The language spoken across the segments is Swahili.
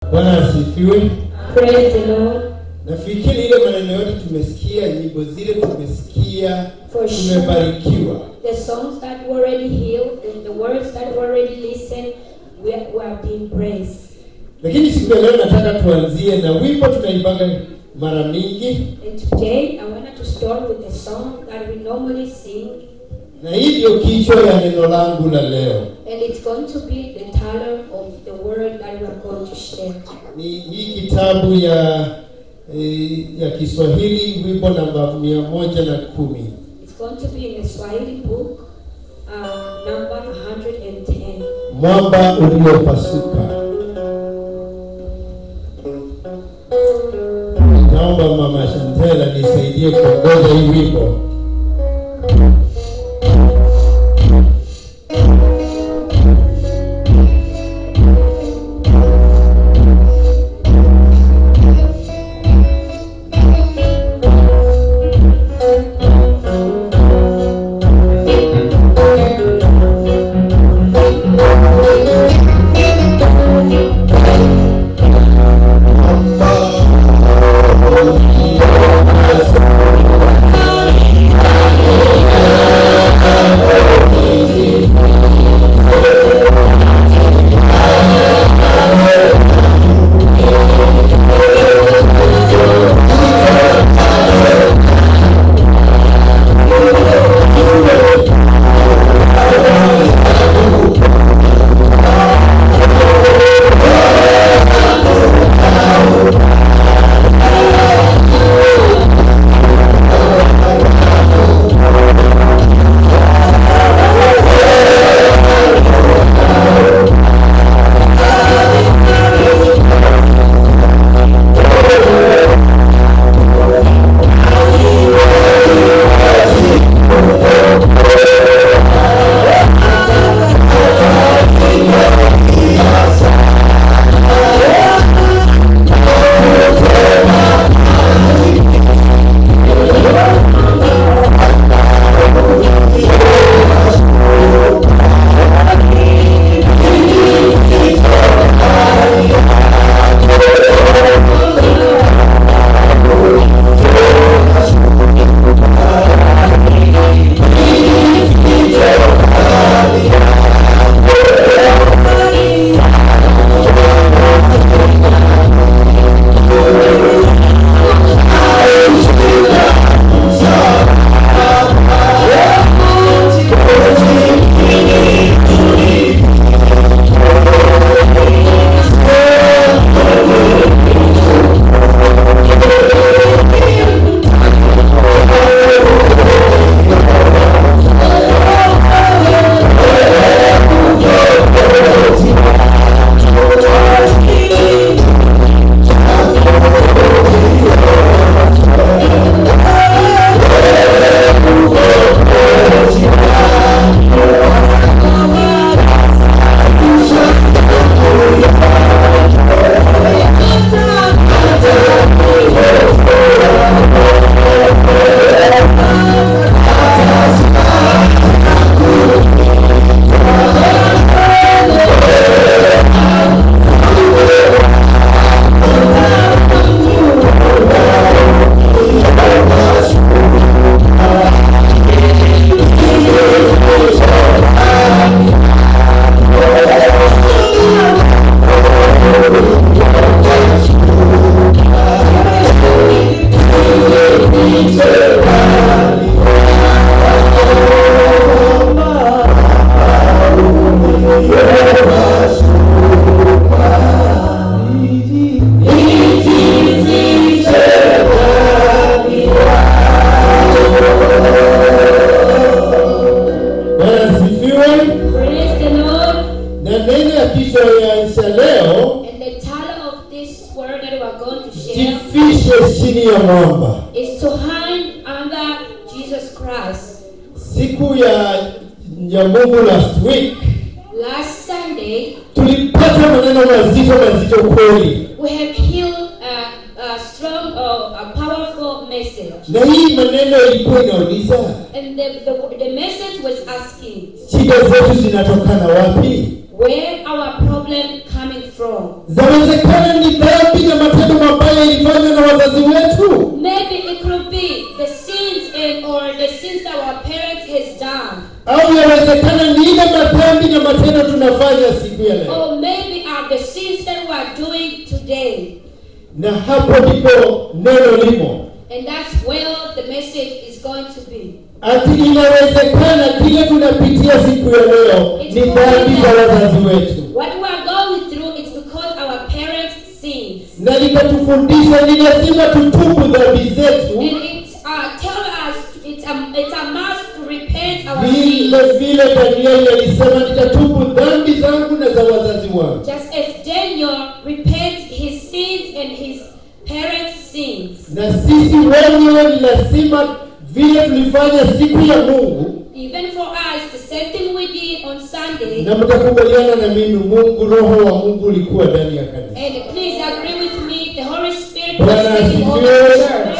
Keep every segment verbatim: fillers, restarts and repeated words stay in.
Bwana asifiwe. Praise the Lord. Nafikiri ile maneno yote tumesikia, nyimbo zile tumesikia, tumebarikiwa. The songs that were already healed, the, the words that were already listened, we are, we are being praised. Lakini siku ya leo nataka tuanzie na wimbo tunaimbaga mara mingi. And today I wanted to start with the song that we normally sing. Na hii ndio kichwa ya neno langu la leo. And it's going to be the title of the word that we are going to share. Ni hii kitabu ya eh, ya Kiswahili, wimbo namba mia moja na kumi. It's going to be in the Swahili book, uh, number one hundred ten. Mwamba uliopasuka. Naomba Mama Shantela nisaidie kuongoza hii wimbo. Is to hide under Jesus Christ. Siku ya ya Mungu last week, last Sunday, tulipata maneno mazito mazito kweli. We have healed a, a strong, uh, a powerful message. Na hii maneno ilikuwa inauliza, and the, the the message was asking, shida zetu zinatokana wapi? Where our problem coming from. Zawezekana ni dhambi na matendo mabaya ilifanywa na wazazi wetu. Maybe it could be the sins and or the sins that our parents has done. Au yawezekana ni ile madhambi na matendo tunafanya siku ya leo. Or maybe are the sins that we are doing today. Na hapo ndipo neno limo. And that's where the message is going to be. Ati inawezekana kile tunapitia siku ya leo ni dhambi za wazazi wetu. What we are going through is because our parents sins. Na likatufundisha ni lazima tutubu dhambi zetu. And it uh, tell us it's a, it's a must to repent our vile sins. vile Danieli alisema nitatubu dhambi zangu na za wazazi wangu. Just as Daniel repent his sins and his parents' sins. Na sisi wenyewe ni lazima vile tulifanya siku ya Mungu. Even for us, the same thing we did on Sunday. Na mtakubaliana na mimi, Mungu, roho wa Mungu ulikuwa ndani ya kanisa. And please agree with me, the Holy Spirit was taking over the church.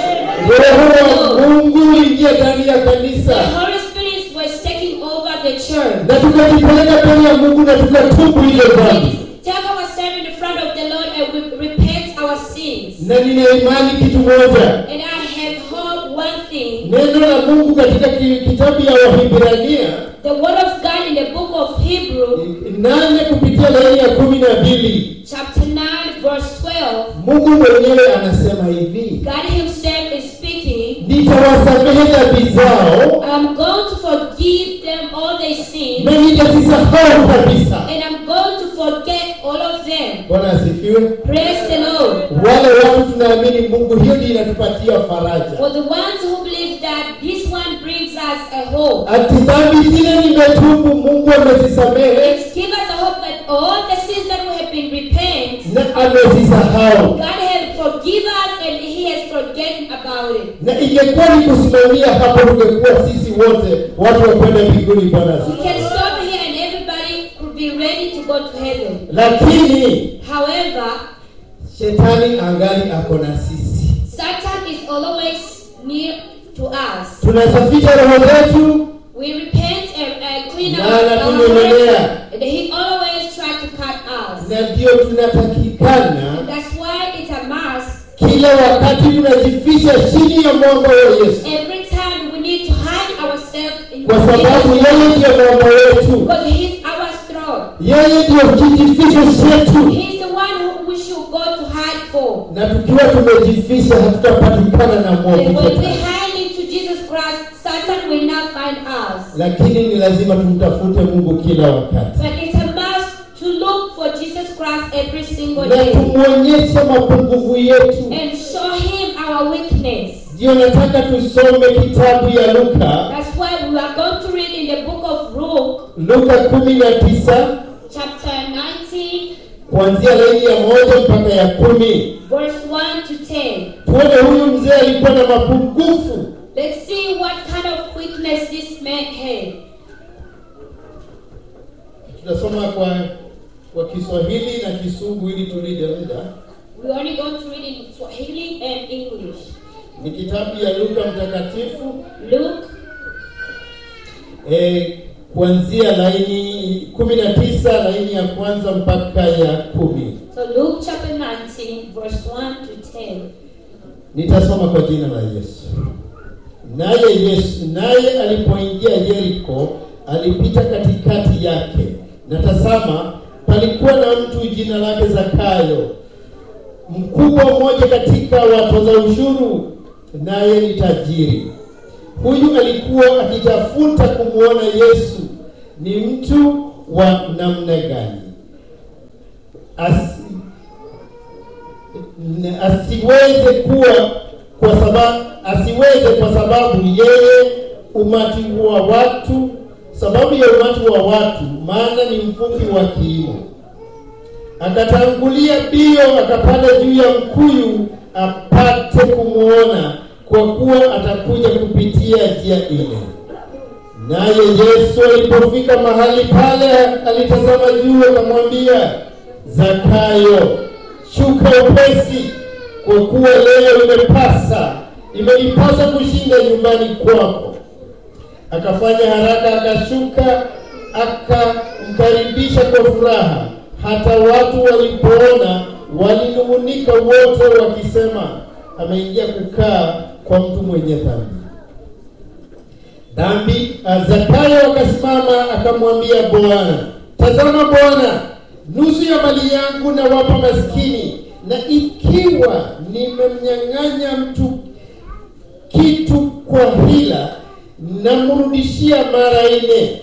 Roho wa Mungu uliingia ndani ya kanisa. The Holy Spirit was taking over the church. Na tukajipeleka mbele ya Mungu na tukatubu hizo dhambi. Take ourselves in the front of the Lord and we repent our sins. Na nina imani kitu moja. And I have hope one thing. Neno la Mungu katika kitabu ya Wahibrania, the word of God in the book of Hebrew, nane kupitia laini ya kumi na mbili. Chapter nine verse twelve. Mungu mwenyewe anasema hivi. God himself is speaking. Nitawasamehe dhambi zao. I'm going to forgive them all their sins. Na nitasisahau kabisa. And I'm going to forget all of them. Bwana asifiwe. Praise the Lord. Wale watu tunaamini Mungu, hiyo ndiyo inatupatia faraja. For the ones who believe that this one brings us a hope. Ati dhambi zile nimetubu, Mungu amezisamehe. It gives us a hope that all the sins that we have been repent, Na amezisahau. God has forgiven us and he has forgotten about it. Na ingekuwa ni kusimamia hapo, tungekuwa sisi wote watu wa kwenda mbinguni. Bwana We asifiwe. can stop here and everybody could be ready to go to heaven. Lakini However, shetani angali ako na sisi. Satan is always near to us. Tunasafisha roho zetu. We repent and uh, clean Na our anatunyelelea. hearts, and he always tries to cut us. Na ndio tunatakikana And that's why it's a must. kila wakati tunajifisha chini ya mwamba wa Yesu. Every time we need to hide ourselves in Kwa sababu yeye ndiye mwamba wetu. because he's our strong. Yeye ndiye kijifisho chetu. He's the one who we should go to hide for. Na tukiwa tumejifisha hatutapatikana na And mwovu when we shetani. hide into Jesus Christ, Satan will not find us. Lakini ni lazima tumtafute Mungu kila wakati. But it's a must to look for Jesus Christ every single Na day tumuonyeshe mapungufu yetu. and show him our weakness. Ndio nataka tusome kitabu ya Luka. That's why we are going to read in the book of Luke, Luka kumi na tisa chapter nineteen, kuanzia laini ya moja mpaka ya kumi. verse one to ten. Tuone huyu mzee alikuwa na mapungufu. Let's see what kind of weakness this man had. Tunasoma kwa kwa Kiswahili na Kisungu ili tulinde muda. We're only going to read in Swahili and English. Ni kitabu ya Luka mtakatifu. Luke, Eh, kuanzia laini kumi na tisa laini ya kwanza mpaka ya kumi. so Luke chapter nineteen, verse one to ten. Nitasoma kwa jina la Yesu. Naye Yesu, naye alipoingia Yeriko, alipita katikati yake. Na tazama, palikuwa na mtu jina lake Zakayo, mkubwa mmoja katika watoza ushuru, naye ni tajiri. Huyu alikuwa akitafuta kumuona Yesu ni mtu wa namna gani, Asi, asiweze kuwa kwa sababu asiweze kwa sababu yeye umati wa watu sababu ya umati wa watu, maana ni mfupi wa kiimo. Akatangulia bio akapanda juu ya mkuyu apate kumuona, kwa kuwa atakuja kupitia njia ile. Naye Yesu alipofika mahali pale, alitazama juu akamwambia, Zakayo, shuka upesi, kwa kuwa leo imepasa imenipasa kushinda nyumbani kwako. Akafanya haraka akashuka, akamkaribisha kwa furaha. Hata watu walipoona walinung'unika wote wakisema, ameingia kukaa kwa mtu mwenye dhambi. Dhambi. Zakayo akasimama akamwambia Bwana, tazama Bwana, nusu ya mali yangu na wapa maskini, na ikiwa nimemnyang'anya mtu kitu kwa hila, namrudishia mara nne.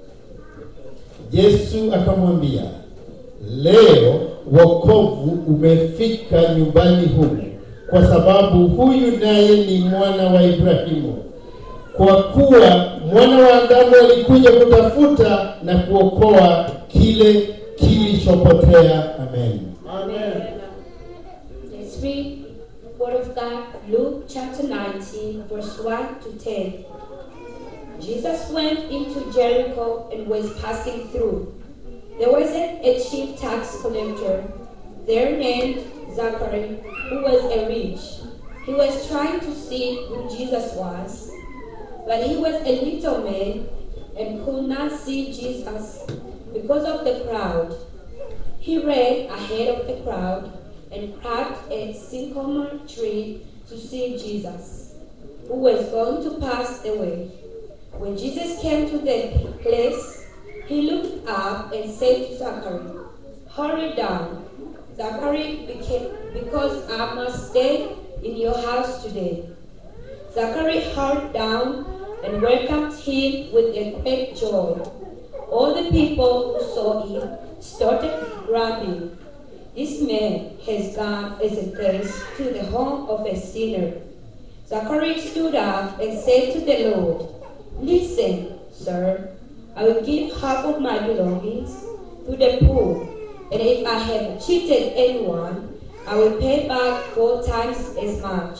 Yesu akamwambia, leo wokovu umefika nyumbani humu, kwa sababu huyu naye ni mwana wa Ibrahimu. Kwa kuwa mwana wa Adamu alikuja kutafuta na kuokoa kile kilichopotea. Amen. Amen. Let's read the word of God, Luke chapter nineteen, verse one to ten. Jesus went into Jericho and was passing through. There was a chief tax collector there named Zachary, who was a rich. He was trying to see who Jesus was, but he was a little man and could not see Jesus because of the crowd. He ran ahead of the crowd and climbed a sycamore tree to see Jesus, who was going to pass the way. When Jesus came to the place, he looked up and said to Zachary, hurry down, Zachary, because I must stay in your house today. Zachary hurried down and welcomed him with a great joy. All the people who saw him started grumbling, this man has gone as a guest to the home of a sinner. Zachary stood up and said to the Lord, listen, sir, I will give half of my belongings to the poor, and if I have cheated anyone, I will pay back four times as much.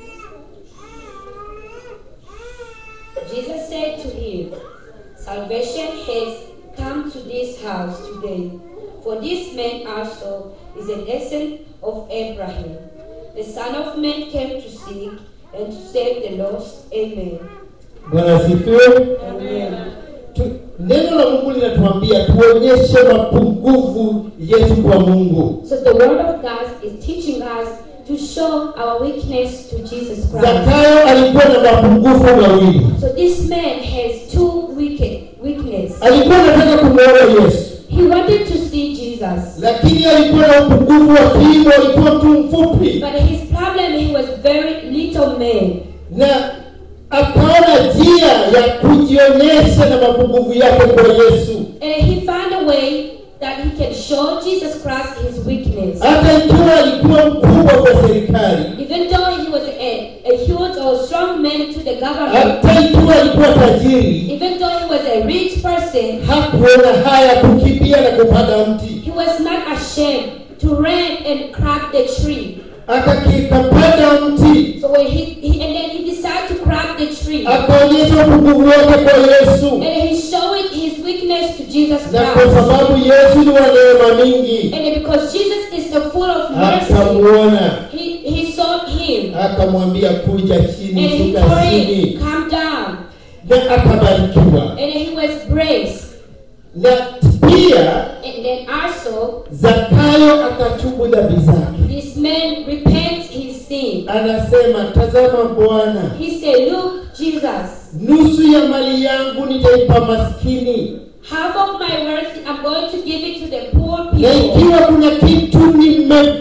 Jesus said to him, salvation has come to this house today, for this man also is a descendant of Abraham. The Son of Man came to seek and to save the lost. Amen. Bwana asifiwe. Amen. Neno la Mungu linatuambia tuonyeshe mapungufu yetu kwa Mungu. So the word of God is teaching us to show our weakness to Jesus Christ. Zakayo alikuwa na mapungufu mawili. So this man has two wicked weakness. Alikuwa anataka kumwona Yesu. He wanted to see Jesus. Lakini alikuwa na upungufu wa kiimo, alikuwa mtu mfupi. But his problem, he was very little man. Na akaona njia ya kujionyesha na mapungufu yake kwa Yesu. And he found a way that he can show Jesus Christ his weakness. Hata ikiwa alikuwa mkubwa kwa serikali, even though he was a, a huge or strong man to the government, hata ikiwa alikuwa tajiri, even though he was a rich person, hakuona haya kukimbia na kupanda mti. He was not ashamed to run and crack the tree. Akakipanda mti. So when he, he and then he decided to crack the tree. Akaonyesha upungufu wake kwa Yesu. And he's showing his weakness to Jesus Christ. Na kwa sababu Yesu ni wa neema mingi, and because Jesus is the full of mercy, akamuona. He he saw him. Akamwambia kuja chini, and he shuka chini. Come down. Na akabarikiwa. And he was blessed. Na pia and then also Zakayo akatubu dhambi zake. This man repents his sin. Anasema, tazama Bwana, he said, look Jesus, nusu ya mali yangu nitaipa maskini. Half of my wealth I'm going to give it to the poor people. Na ikiwa kuna kitu nimetoa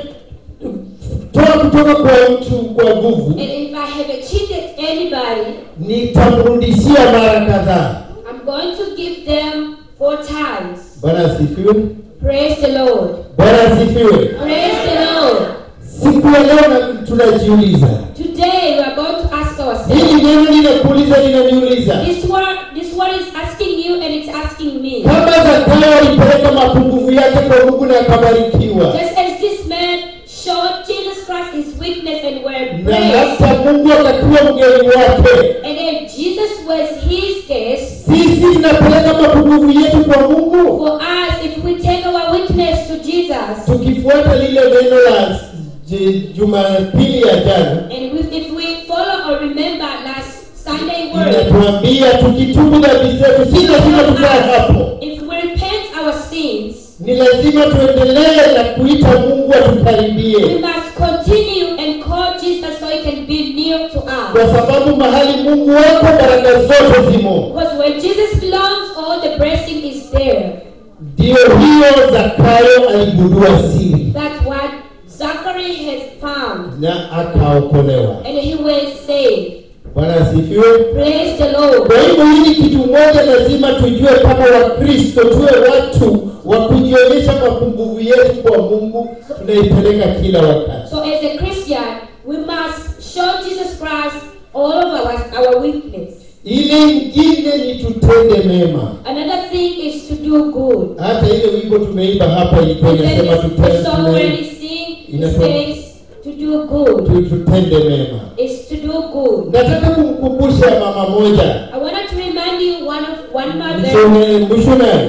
kutoka kwa mtu kwa nguvu, and if I have cheated anybody, nitamrudishia mara kadhaa. I'm going to give them four times. Bwana asifiwe. Praise the Lord. Bwana asifiwe. Praise the Lord. Siku ya leo tunajiuliza. Today we are going to ask ourselves. Hili neno linakuuliza, linaniuliza. This word, this word is asking you and it's asking me. Kama Zakayo alipeleka mapungufu yake kwa Mungu na akabarikiwa, just as this man showed Jesus Christ his weakness and were na praised, hata Mungu akakuwa mgeni wake, and if Jesus was his guest, sisi tunapeleka mapungufu yetu kwa Mungu. For us, if we take our weakness to Jesus, tukifuata lile neno la Jumapili ya jana, and if, if we follow or remember last Sunday word, inatuambia tukitubu dhambi zetu, sisi lazima tukae hapo. If we repent our sins, Ni lazima tuendelee na kuita Mungu atukaribie. We must continue and call Jesus so he can be near to us. Kwa sababu mahali Mungu wako baraka zote zimo. Because where Jesus belongs, all the blessing is there. Ndio hiyo Zakayo aligundua siri. That's what Zachary has found. Na akaokolewa. And he was saved. Bwana asifiwe. Praise the Lord. Kwa hivyo hili kitu moja lazima tujue kama Wakristo, tuwe watu wa kujionyesha mapungufu yetu kwa Mungu, tunaipeleka kila wakati. So as a Christian, we must show Jesus Christ all of our, our weakness. Ile ingine ni tutende mema. Another thing is to do good. Hata ile wimbo tumeimba hapa ilikuwa inasema tutende mema. To do good. Tutende mema. Is to do good. Nataka kumkumbusha mama moja. I wanted to remind you one of one mother. Mshuna.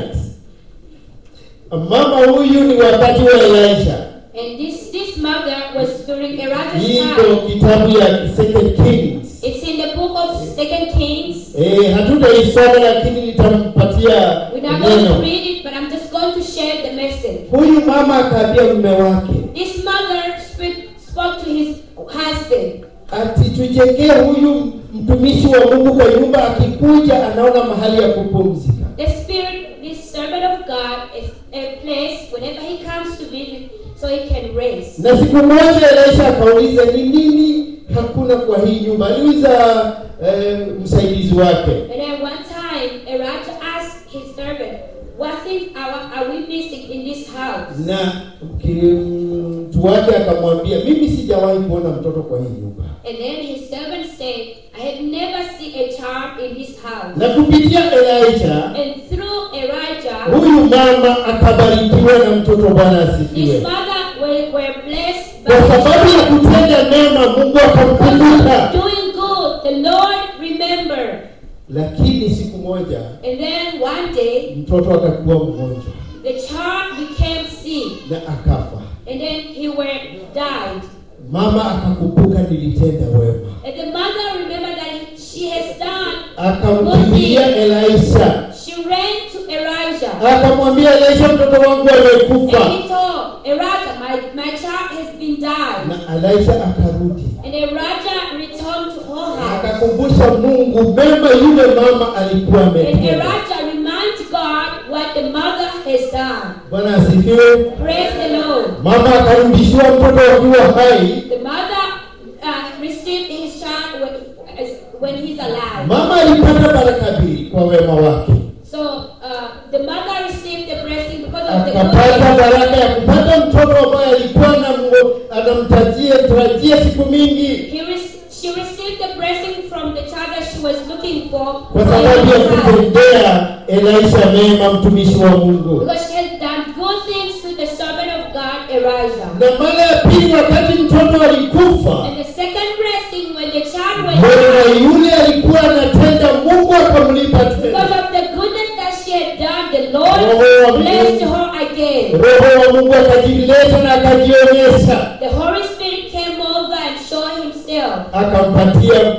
Mama huyu ni wakati wa Elisha. And this this mother was during Elijah's time. Ndio kitabu ya Second Kings. It's in the book of Second Kings. Eh, hatutaisoma lakini nitampatia. We're not going to read it, but I'm just going to share the message. Huyu mama akaambia mume wake. This mother spoke spoke to his husband. Ati tujengee huyu mtumishi wa Mungu kwa nyumba, akikuja anaona mahali ya kupumzika. The spirit, this servant of God, is a place whenever he comes to visit, so he can rest. Na siku moja Elisha akauliza ni nini hakuna kwa hii nyumba. Aliuliza eh, msaidizi wake. And then one time Elijah asked his servant, what things are, are we missing in this house? Na mtu wake akamwambia, mimi sijawahi kuona mtoto kwa hii nyumba. And then his servant said, I have never seen a child in this house. Na kupitia Elijah, and through Elijah, huyu mama akabarikiwa na mtoto. Bwana asifiwe. His mother were, were blessed by kwa sababu ya kutenda mema, Mungu akamkumbuka. Doing good, the Lord remembered. Lakini siku moja, and then one day, mtoto akakuwa mgonjwa. The child became sick. Na akafa. And then he were died. Mama akakumbuka nilitenda wema. And the mother remembered that she has done. Akamkimbilia Elisha. She ran to Elijah. Akamwambia Elisha, mtoto wangu amekufa. And he told Elijah, my my child has been died. Na Elisha akarudi. And Elijah returned to her house. Akakumbusha Mungu mema yule mama alikuwa ametenda. And Elijah reminded God what the mother has done. Bwana asifiwe. Praise the Lord. Mama akarudishiwa mtoto akiwa hai. The mother uh, received his child when, when he's alive. Mama alipata baraka mbili kwa wema wake. So uh, the mother received the blessing because of the akapata baraka ya kupata mtoto ambaye alikuwa anamtajia tarajia siku mingi. He she received the blessing from the child that she was looking for. Kwa sababu ya kutendea Elisha mema, mtumishi wa Mungu. Because she had done good things to the servant of God, Elijah. Na mara ya pili wakati mtoto alikufa. And the second blessing when the child went. Bwana yule alikuwa anatenda, Mungu akamlipa tena. Because of the goodness that she had done, the Lord blessed her again. Roho wa Mungu akajileta na akajionyesha. The Holy Spirit came over and showed himself. Akampatia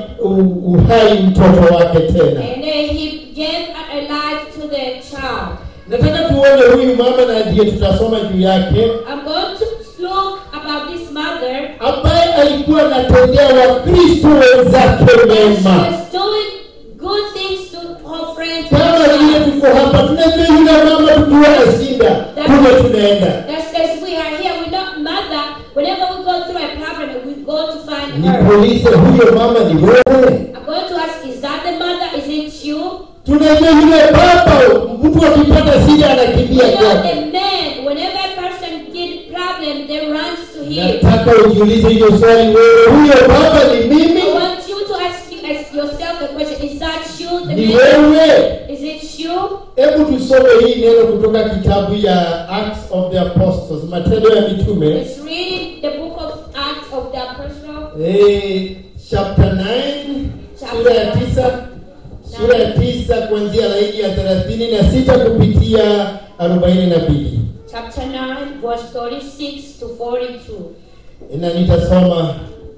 uhai mtoto wake tena. And then he gave a life to the child. Nataka tuone huyu mama na ndiye tutasoma juu yake. I'm going to look about this mother ambaye alikuwa anatendea Wakristo wenzake mema. She was doing good things to her friends. Kama vile tuko hapa tunajua yule mama tukiwa na shida kule tunaenda. That's because we are here. We don't mother. Whenever we go through a problem, we go to find her. Niulize huyo mama ni wewe? I'm going to ask, is that the mother? Is it you? Tunajua yule baba mtu akipata shida anakimbia kwake. The man, whenever a person gets problem, they runs to him. Nataka ujiulize hiyo swali wewe, huyo baba ni mimi? I want you to ask, you, ask yourself the question, is that you the ni man? Wewe? Is it you? Hebu tusome hii neno kutoka kitabu ya Acts of the Apostles, Matendo ya Mitume. Let's read the book of Acts of the Apostles. Eh, chapter nine, sura ya tisa. Sura ya tisa kuanzia laini ya thelathini na sita kupitia arobaini na mbili. Chapter nine verse thirty-six to forty-two. Na nitasoma.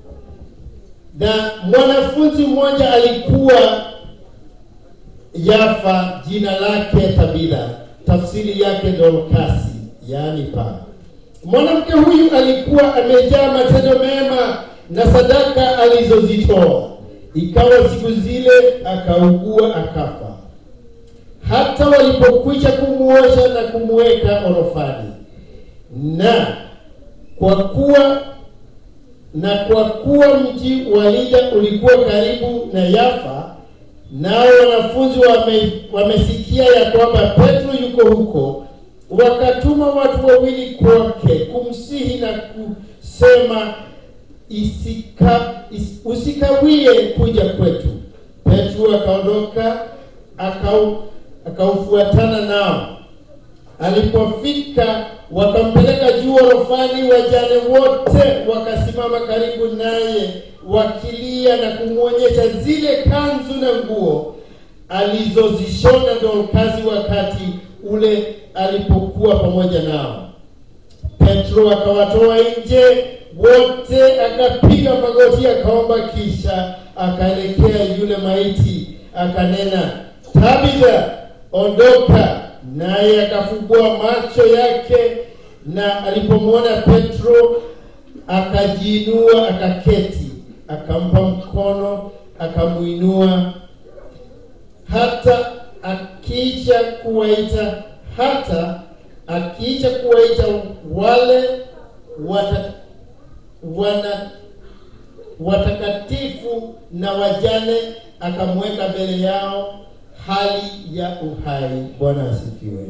Na mwanafunzi mmoja alikuwa Yafa, jina lake Tabitha, tafsiri yake Dorkasi. yaani paa. Mwanamke huyu alikuwa amejaa matendo mema na sadaka alizozitoa. Ikawa siku zile akaugua akafa. Hata walipokwisha kumuosha na kumweka orofani. Na kwa kuwa na kwa kuwa mji wa Lida ulikuwa karibu na Yafa, nao wanafunzi wame, wamesikia ya kwamba Petro yuko huko, wakatuma watu wawili kwake kumsihi na kusema, isika is, usikawie kuja kwetu. Petro akaondoka akau akaufuatana nao. Alipofika wakampeleka juu orofani, wajane wote wakasimama karibu naye wakilia na kumuonyesha zile kanzu na nguo alizozishona Dorcas wakati ule alipokuwa pamoja nao. Petro akawatoa nje wote, akapiga magoti akaomba, kisha akaelekea yule maiti akanena, Tabitha, ondoka. Naye akafungua macho yake, na alipomwona Petro akajiinua akaketi, akampa mkono akamuinua. Hata akiisha kuwaita hata akiisha kuwaita wale wata, wana watakatifu na wajane, akamweka mbele yao hali ya uhai. Bwana asifiwe.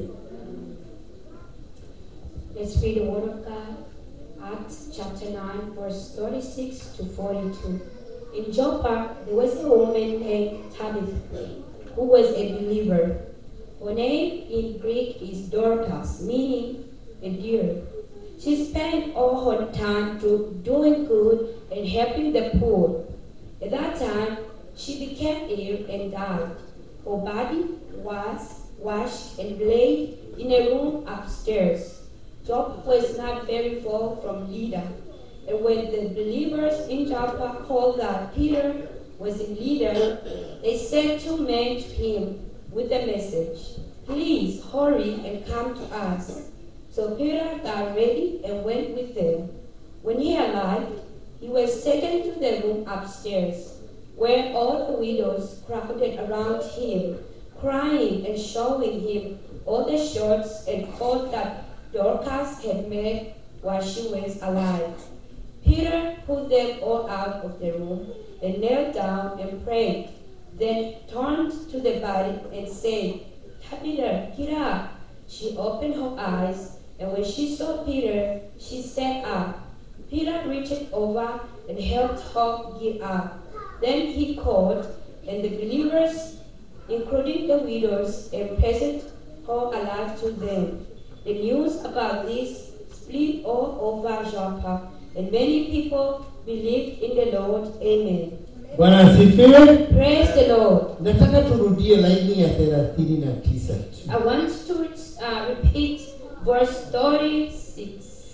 Let's read the word of God. Acts chapter nine, verse thirty-six to forty-two. In Joppa, there was a woman named Tabitha, who was a believer. Her name in Greek is Dorcas, meaning a dear. She spent all her time to doing good and helping the poor. At that time, she became ill and died. Her body was washed and laid in a room upstairs. Joppa was not very far from Lydda. And when the believers in Joppa heard that Peter was in Lydda, they sent two men to him with a message, "Please hurry and come to us." So Peter got ready and went with them. When he arrived, he was taken to the room upstairs, where all the widows crowded around him, crying and showing him all the shirts and coats that Dorcas had made while she was alive. Peter put them all out of the room and knelt down and prayed, then turned to the body and said, "Tabitha, get up." She opened her eyes, and when she saw Peter, she sat up. Peter reached over and helped her get up. Then he called, and the believers, including the widows, and presented her alive to them. The news about this spread all over Joppa, and many people believed in the Lord. Amen. Bwana asifiwe. Praise the Lord. Nataka turudie laini ya thelathini na tisa. I want to uh, repeat verse thirty-six.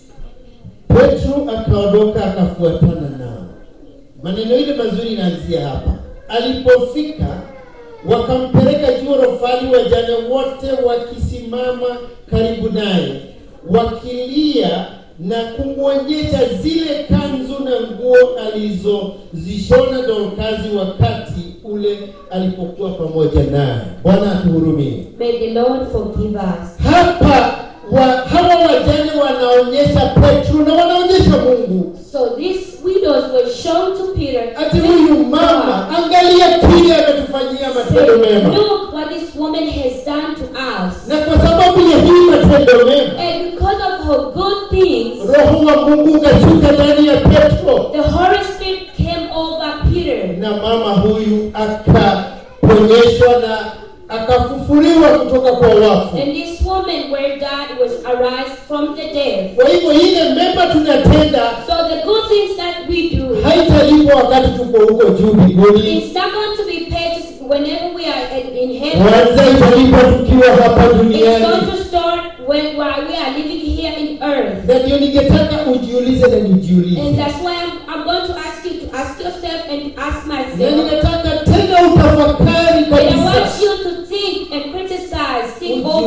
Petro akaondoka akafuatana nao. Maneno ile mazuri inaanzia hapa. Alipofika wakampeleka juu orofani, wajane wote wakisimama karibu naye wakilia na kumwonyesha zile kanzu na nguo alizozishona Dorcas wakati ule alipokuwa pamoja naye. Bwana atuhurumie. May the Lord forgive us. Hapa wa, hawa wajane wanaonyesha Petro na wanaonyesha Mungu. So these widows were shown to Peter. Ati huyu mama, angalia kile ametufanyia matendo mema. Look what this woman has done to us. Na kwa sababu ya hii matendo mema, and because of her good things, Roho wa Mungu kashuka ndani ya Petro. The Holy Spirit came over Peter. Na mama huyu akaponyeshwa na akafufuliwa kutoka kwa wafu. And this woman where God was arise from the dead. Kwa hivyo ile mema tunatenda, so the good things that we do, haitalipwa wakati tuko huko juu mbinguni. It's not going to be paid whenever we are in heaven. Kwanza italipwa tukiwa hapa duniani. It's going to start when while we are living here in earth. Na ndio ningetaka ujiulize na nijiulize. And that's why I'm, I'm going to ask you to ask yourself and ask myself. Na ningetaka tena utafakari kabisa. And I want you to think and criticize, think Ujiu, over.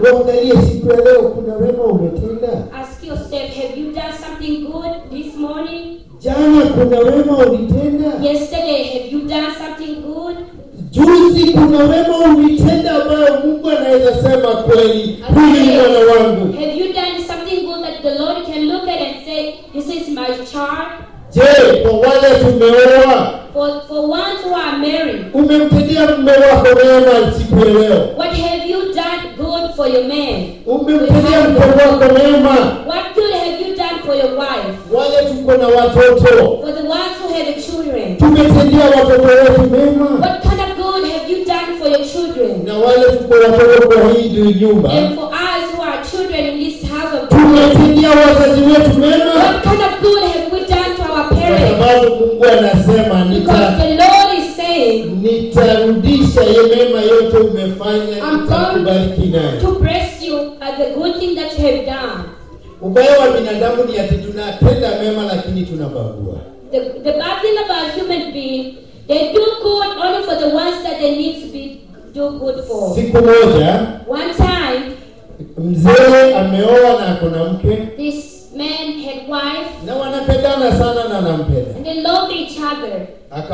Uangalie siku ya leo kuna wema umetenda. Ask yourself, have you done something good this morning? Jana kuna wema ulitenda. Yesterday, have you done something good? Juzi kuna wema ulitenda ambayo Mungu anaweza sema kweli, huyu ni mwana wangu. Have you done something good that the Lord can look at and say, this is my child? Je, kwa wale tumeoa, For, for ones who are married, umemtendea mume wako wema siku ya leo? what have you done good for your man? Umemtendea mke wako wema? What good have you done for your wife? Wale tuko na watoto, For the ones who have children, tumetendea watoto wetu mema? what kind of good have you done for your children? Na wale tuko watoto kwa hii nyumba, And for us who are children in this house of God, tumetendea wazazi wetu mema? what kind of good have we done to our Kwa parents? sababu Mungu anasema Because nita the Lord is saying, nitarudisha ye mema yote umefanya, I'm nitakubariki nayo. to bless you at the good thing that you have done. Ubaya wa binadamu ni ati tunatenda mema lakini tunabagua. The, the bad thing about human being, they do good only for the ones that they need to be do good for. Siku moja One time, mzee ameoa na ako na mke this man had wife na wanapendana sana na anampenda. and they loved each other.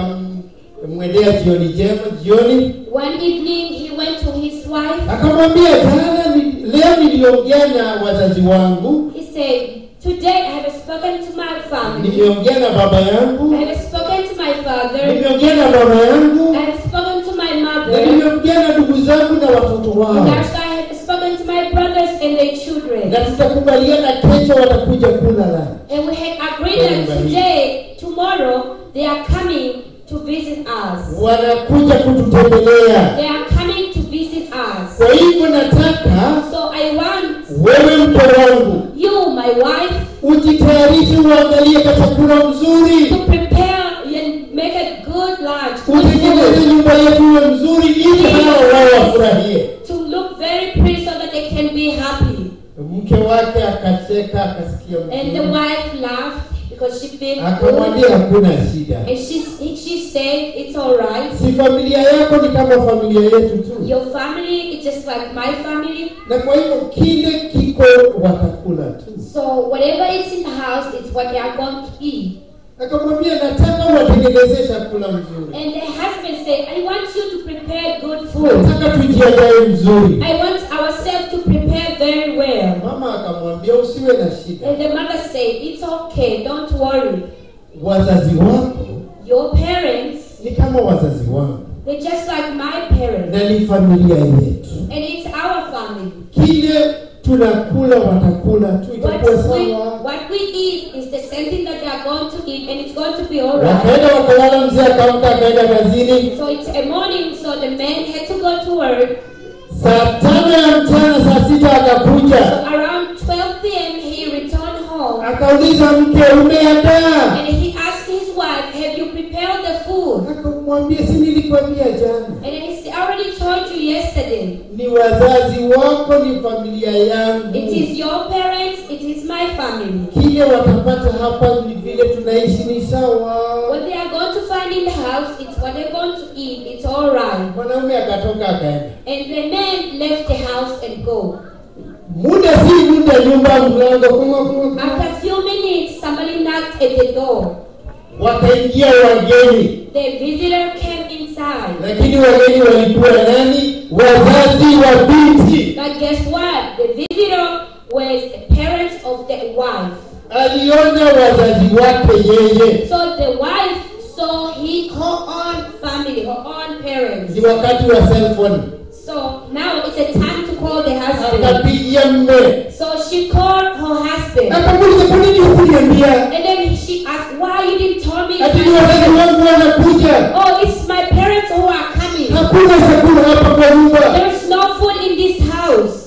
Akamwendea jioni njema jioni, One evening, he went to his wife. akamwambia jana ni, leo niliongea na wazazi wangu, He said, today I have spoken to my family. nimeongea na baba I yangu, have spoken to my father. nimeongea na mama yangu, I have spoken to my na mother. nimeongea na ndugu zangu na watoto And wao, also I have spoken to my brothers and their children. na tutakubaliana kesho watakuja kula lunch. And we had agreed that today, tomorrow, they are coming to visit us. Wanakuja kututembelea. They are coming to visit us. Kwa hivyo nataka So I want wewe mke wangu you, my wife, ujitayarishe, uangalie chakula to mzuri, prepare and make a good lunch, good utengeneze food, nyumba yetu iwe mzuri ili hao wao wafurahie. to look very pretty so that they can be happy. Mke wake akacheka, akasikia And the mzuri, wife laughed because she felt good. akamwambia hakuna shida, And she, she said, it's all right. si familia yako ni kama familia yetu tu, Your family is just like my family. na kwa hivyo kile kiko watakula tu. So whatever is in the house is what they are going to eat. Akamwambia nataka watengeneze chakula mzuri, And the husband said, I want you to prepare good food. nataka tujiandae mzuri. I want ourselves to prepare very well. Mama akamwambia usiwe na shida, And the mother said, it's okay, don't worry. wazazi wako Your parents, ni kama wazazi wangu they're just like my parents. na ni familia yetu. And it's our family. Kile tunakula watakula tu, itakuwa What we, sawa. what we eat is the same thing that they are going to eat, and it's going to be all right. Wakaenda wakalala, mzee akaamka akaenda kazini. So it's a morning, so the man had to go to work. Saa tano ya mchana, saa sita akakuja, So around twelve p.m. he returned home. akauliza mke, umeandaa? And he asked his wife, have you prepared the food? Akamwambia si nilikwambia jana. And then he said, I already told you yesterday. Ni wazazi wako, ni familia yangu. It is your parents, it is my family. Kile watapata hapa ni vile tunaishi, ni sawa. What they are going to find in the house, it's what they're going to eat, it's all right. Mwanaume akatoka akaenda. And the man left the house and go. Muda si muda, nyumba mlango kuma kuma. After a few minutes, somebody knocked at the door. Wakaingia wageni, The visitor came inside. lakini wageni walikuwa nani? Wazazi wa binti. But guess what? The visitor was the parents of the wife. Aliona wazazi wake yeye. So the wife saw his, her own family, her own parents. Ni wakati wa cell phone. So now it's a time to call the husband. Akapigia mme. So she called her husband. Akamuuliza kwa nini hukuniambia? And then she asked, why you didn't tell me? Ati ni wazazi wangu wanakuja. Oh, it's my parents who are coming. Hakuna chakula hapa kwa nyumba. There's no food in this house.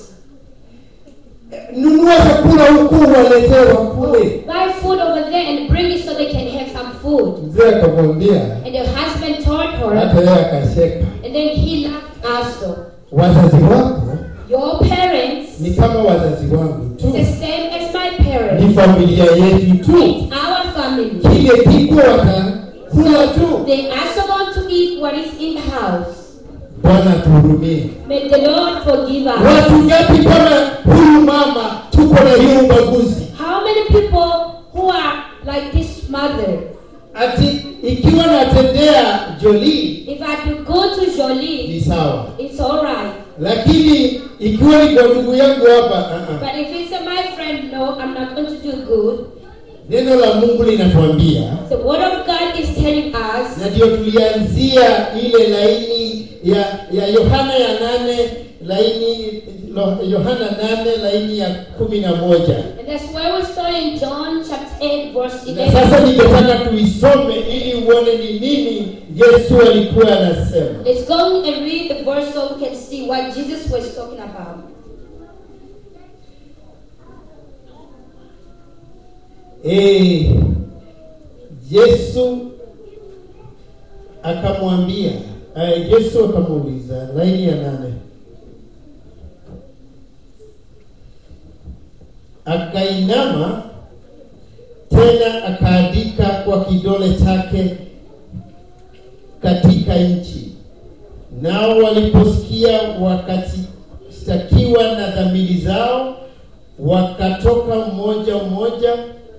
Nunua chakula huku waletewa kule. Buy food over there and bring it so they can have some food. Mzee akamwambia, And the husband told her, hata yeye akacheka. and then he laughed also. Wazazi wako Your parents ni kama wazazi wangu is tu. the same as my parents. Ni familia yetu tu. It's our family. Kile kiko watakula tu. They also want to eat what is in the house. Bwana tuhurumie. May the Lord forgive us. Watu ngapi kama huyu mama tuko na hiyo ubaguzi? How many people who are like this mother? Ati ikiwa natendea Jolie, If I could go to Jolie, ni sawa. it's all right. Lakini ikiwa ni kwa ndugu yangu hapa, uh-uh. But if it's a my friend, no, I'm not going to do good. Neno la Mungu linatuambia, The word of God is telling us, na ndio tulianzia ile laini ya ya Yohana ya nane, laini Yohana nane laini ya kumi na moja. and that's where we start in John chapter eight verse Na sasa eleven. ningetaka tuisome ili uone ni nini Yesu alikuwa anasema. Let's go and read the verse so we can see what Jesus was talking about. Eh, Yesu akamwambia, eh, Yesu akamuuliza, laini ya nane. Akainama tena akaandika kwa kidole chake katika nchi. Nao waliposikia wakashtakiwa na dhamiri zao, wakatoka mmoja mmoja,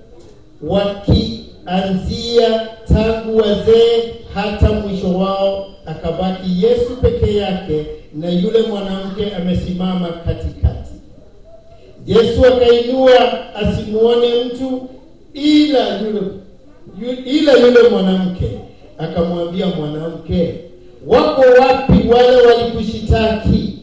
wakianzia tangu wazee hata mwisho wao. Akabaki Yesu peke yake na yule mwanamke amesimama katikati. Yesu akainua asimuone mtu ila yule ila yule mwanamke. Akamwambia mwanamke, wako wapi wale walikushitaki?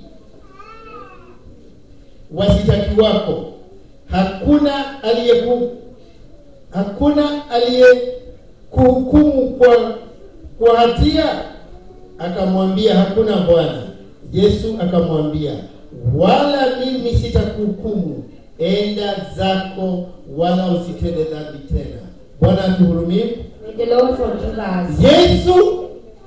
Wasitaki wako hakuna aliyeku hakuna aliyekuhukumu kwa kwa hatia? Akamwambia hakuna Bwana. Yesu akamwambia, wala mimi sitakuhukumu, enda zako wala usitende dhambi tena. Bwana atuhurumie. May the Lord forgive us. Yesu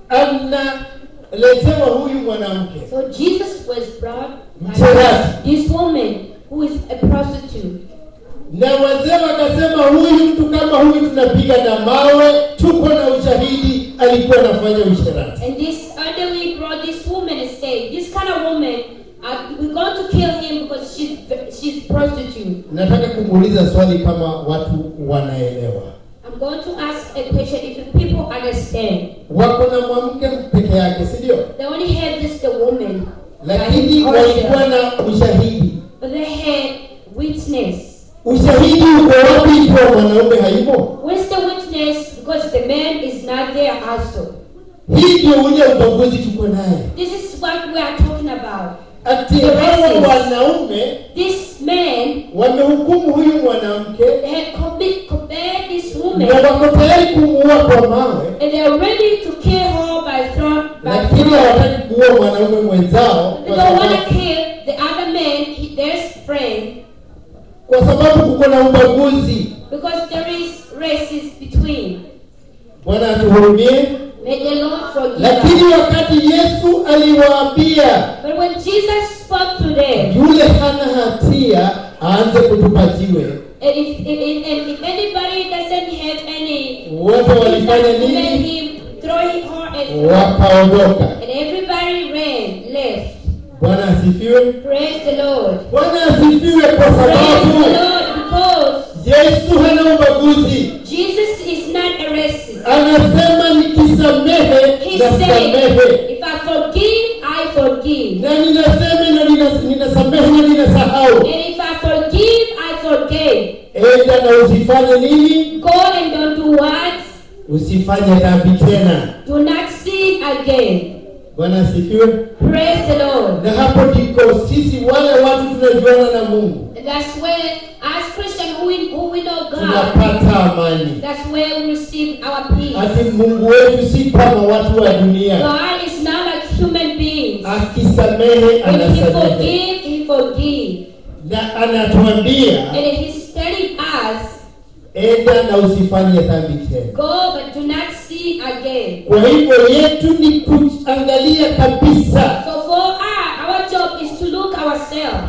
analetewa huyu mwanamke. So Jesus was brought by Mcherati. this woman who is a prostitute. Na wazee wakasema huyu mtu kama huyu tunapiga na mawe, tuko na ushahidi alikuwa anafanya usherati. And this elderly brought this woman and said, this kind of woman, uh, we're going to kill him because she's she's prostitute. Nataka kumuuliza swali kama watu wanaelewa. I'm going to ask a question if the people understand. Wako na mwanamke peke yake, si ndio? They only had just the woman, Lakini walikuwa na ushahidi. but they had witness. Ushahidi uko wapi kwa mwanaume hayumo? Where's the witness? Because the man is not there also. Hii ndio ule ubaguzi tuko naye. This is what we are talking about. Ati hao wanaume This man, wamehukumu huyu mwanamke they had commit, compared this woman, na wako tayari kumuua kwa mawe, and they are ready to kill her by throw, by lakini throw. hawataki kuua mwanaume mwenzao They don't want to kill the other man, he- their friend, kwa sababu kuko na ubaguzi. because there is races between. Bwana atuhurumie. May the Lord forgive Lakini us. wakati Yesu aliwaambia But when Jesus spoke to them, yule hana hatia aanze kutupa jiwe, and if, if, if, and if anybody doesn't have any, wote walifanya let nini? him throw her and, Wakaondoka. and everybody ran, left. Bwana asifiwe. Praise the Lord. Bwana asifiwe kwa Praise the sababu Lord, because Yesu hana ubaguzi. Jesus is not a racist. Anasema nikisamehe He na said, samehe, if I forgive, I forgive. na ninasema na nina- ninasamehe na ninasahau. And if I forgive, I forgave. Enda na usifanye nini? Go and don't do what? Usifanye dhambi tena. Do not sin again. Bwana asifiwe. Praise the Lord. Na hapo ndiko sisi wale watu tunajuana na Mungu And that's where, as Christians who we, who we know God, tunapata amani. that's where we receive our peace. Ati Mungu wetu si kama watu wa dunia. God is not like human beings. Akisamehe When He anasamehe. forgive, He forgive. Na anatuambia And He's telling us, enda na usifanye dhambi tena. go but do not sin again. Kwa hivyo yetu ni kuangalia kabisa So for our, our job is to look ourselves.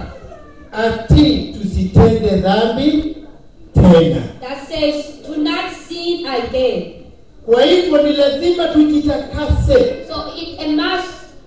ati tusitende dhambi tena. That says, do not sin again. Kwa hivyo ni lazima tujitakase. So it a must to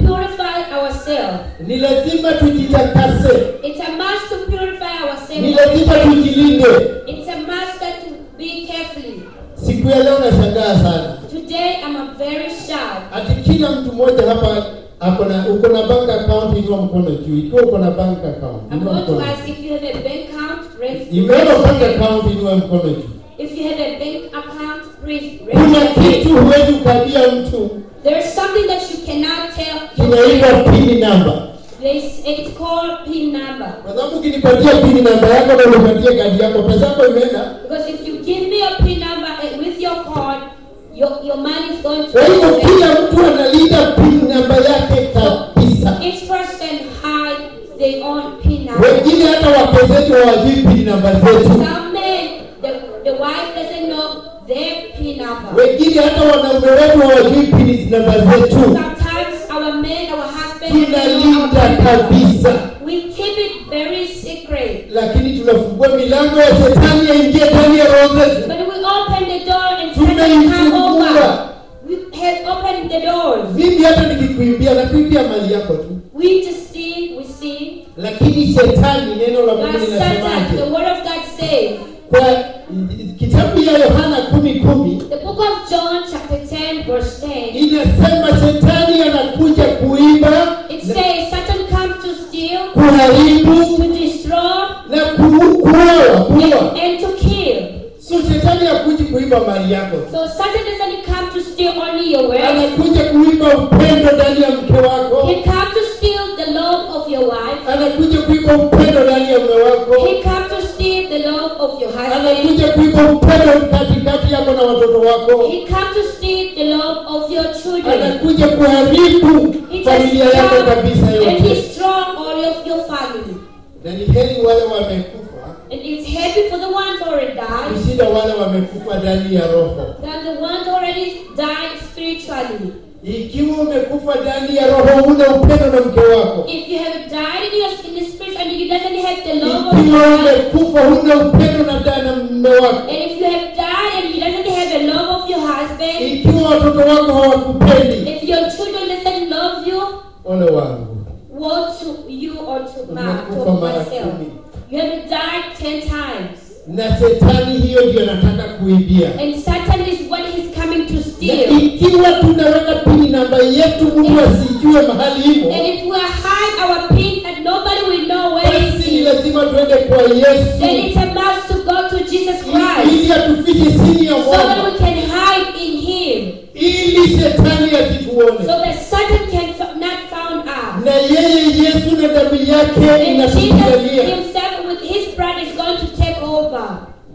purify ourselves. Ni lazima tujitakase. It's a must to purify Ni ourselves. lazima tujilinde. It's a must that to be carefully. Siku ya leo nashangaa sana. Today I'm a very shy. Ati kila mtu mmoja hapa ako na uko na bank account, inua mkono juu. Ikiwa uko na bank account, I'm inua going to mkono. ask if you have a bank account, raise If you have a bank account, inua mkono juu. If you have a bank account, please raise Kuna your hand. kitu huwezi ukabia mtu There's something that you cannot tell your kinaitwa friend. pin number. It's, it's called PIN number. Kwa sababu ukinipatia pin number yako na unipatie kadi yako, pesa yako imeenda. Because if you give me a PIN number and with your card, your, your money is going to Kwa hivyo go kila away. mtu analinda pin number yake kabisa. Each person hide their own PIN number. Wengine hata wake zetu hawajui pin number zetu. Some men, the, the wife doesn't know their PIN number. Wengine hata wanaume wetu hawajui pin number zetu. Sometimes our men, our husband, Tunalinda kabisa. we keep it very secret. Lakini tunafungua milango ya shetani aingie ndani ya roho zetu. But we open the door and Satan come over. We have opened the doors. Mimi hata nikikuimbia na kuimbia mali yako tu. We just see, we see. Lakini shetani, neno la Mungu But Satan, linasemaje? the word of God says, Kwa kitabu ya Yohana kumi kumi the book of John chapter ten verse ten, inasema shetani anakuja kuiba, it says Satan comes to steal, kuharibu to destroy, na ku- kuua, kuua. and, and to kill. So shetani hakuji kuiba mali yako. So Satan doesn't come to steal only your wealth. Anakuja kuiba upendo ndani ya mke wako. He comes to steal the love of your wife. Anakuja kuiba upendo ndani ya mume wako. He comes to steal the love of your husband. Anakuja kuiba upendo katikati yako na watoto wako. He comes to steal the love of your children. Anakuja kuharibu He familia just yako comes kabisa and yote. destroy all of your family. Na ni heri wale wamekufa And it's happy for the ones already died kushinda wale wamekufa ndani ya roho. than the ones already died spiritually. Ikiwa umekufa ndani ya roho, una upendo na mke wako. If you have died in your in the spirit and you doesn't have the love of Ikiwa your wife, umekufa, huna upendo na ndani na mume wako. and if you have died and you doesn't have the love of your husband, Ikiwa watoto wako hawakupendi, if your children doesn't love you, ole wangu. woe to you or to my Umekufa to mara myself. kumi. You have died ten times. Na shetani hiyo ndio anataka kuibia. And Satan is what he's coming to Na steal. ikiwa tunaweka pini namba yetu, Mungu asijue mahali hivyo, And if we hide our pin and nobody will know where it basi ni is, lazima tuende kwa then Yesu it's a must to go to Jesus ili Christ atufiche chini ya so that mwamba, we can hide in him, ili shetani asituone. so that Satan can f- not found out. Na yeye Yesu na damu yake And Jesus inatupigania. himself with his blood is going to take over.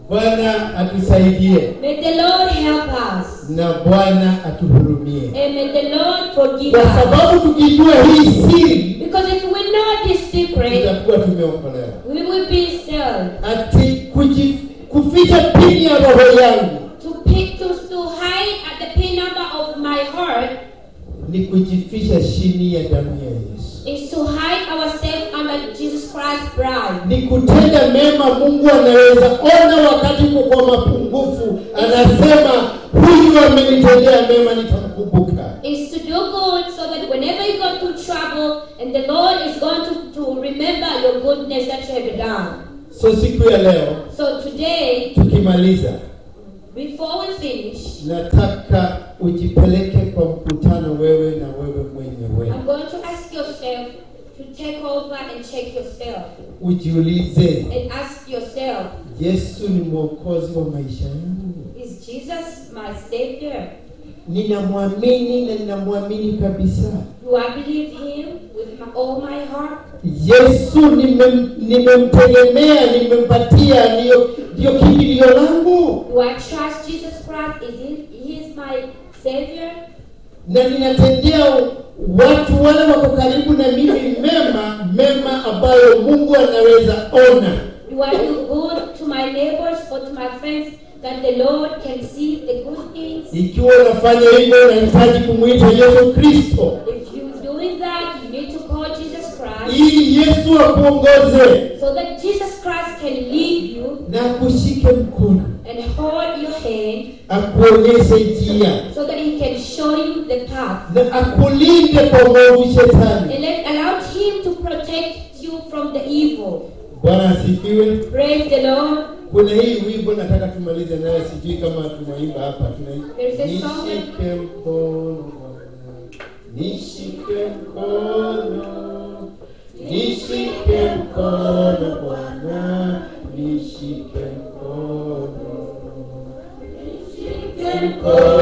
Bwana atusaidie May the Lord help us. na Bwana atuhurumie, And may the Lord forgive kwa us. sababu tukijua hii siri Because if we know this secret, tutakuwa tumeokolewa. we will be saved. Ati kuji, kuficha pini ya roho yangu To pick to, to hide at the pin number of my heart ni kujificha chini ya damu ya Yesu, is to hide ourselves under Jesus Christ's blood. ni kutenda mema. Mungu anaweza ona wakati uko kwa mapungufu, anasema huyu amenitendea mema, nitamkumbuka. Is to do good so that whenever you go through trouble and the Lord is going to, to remember your goodness that you have done. So siku ya leo So today, tukimaliza, before we finish, nataka ujipeleke kwa mkutano wewe na wewe mwenyewe, I'm going to ask yourself to take over and check yourself ujiulize, and ask yourself, Yesu ni mwokozi wa maisha yangu? is Jesus my Savior? Ninamwamini na ninamwamini kabisa. Do I believe Him with my, all my heart? Yesu nimem- nimemtegemea, nimempatia, ndio ndio kimbilio langu, Do I trust Jesus Christ? Is He, he is my Savior? na ninatendea watu wale wako karibu na mimi mema mema ambayo Mungu anaweza ona. Do I do good to my neighbors or to my friends that the Lord can see the good things? Ikiwa unafanya hivyo, unahitaji kumwita Yesu Kristo If you're doing that, you need to call Jesus Christ ili Yesu akuongoze so that Jesus Christ can lead you na kushike mkono and hold your hand akuonyeshe njia, so that he can show you the path. na akulinde kwa maovu shetani. And let allow him to protect you from the evil. Bwana asifiwe. Praise the Lord. Kuna hii wimbo nataka tumalize nayo, sijui kama tunaimba hapa. There's a song. Nishike mkono Bwana, nishike mkono, nishike mkono Bwana, nishike mkono, nishike mkono.